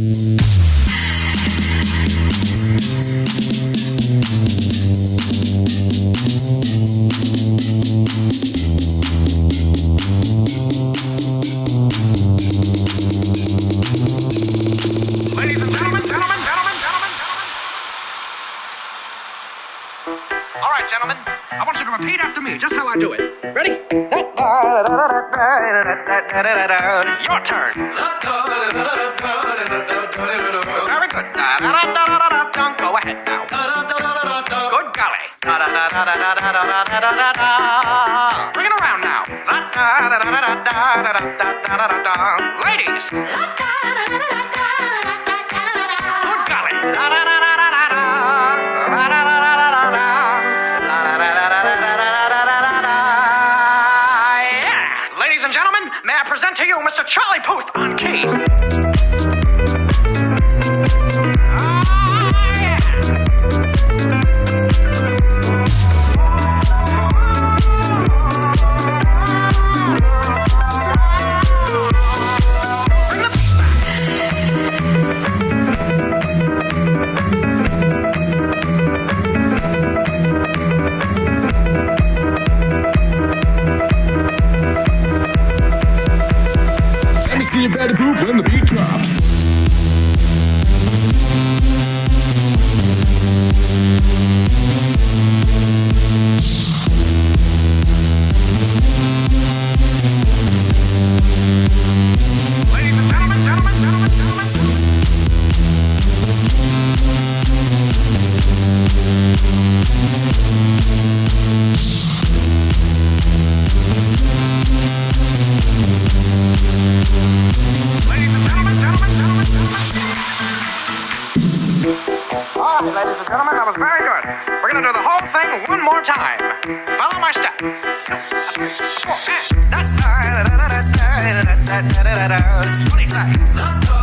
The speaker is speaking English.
All right, gentlemen, I want you to repeat after me, just how I do it. Ready? Your turn. Very good. Go ahead now. Good golly. Bring it around now. Ladies. Good golly. Ladies and gentlemen, may I present to you Mr. Charlie Puth on keys. You better poop when the beat drops. Ladies and gentlemen. All right, ladies and gentlemen, that was very good. We're going to do the whole thing one more time. Follow my step. 20 seconds.